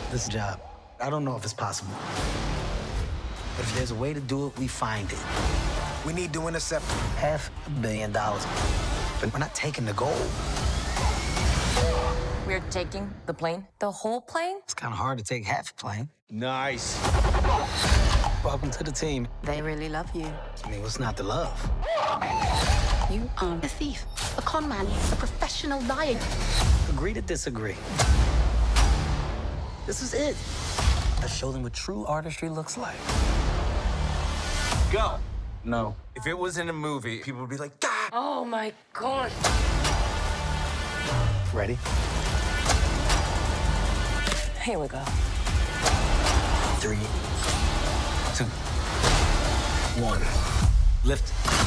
this job. I don't know if it's possible. But if there's a way to do it, we find it. We need to intercept $500 million. But we're not taking the gold. We're taking the plane? The whole plane? It's kind of hard to take half a plane. Nice. Welcome to the team. They really love you. I mean, what's not to love? You are a thief, a con man, a professional liar. Agree to disagree. This is it. I show them what true artistry looks like. Go. No. If it was in a movie, people would be like, "Gah!" Oh my God. Ready? Here we go. 3, 2, 1. Lift.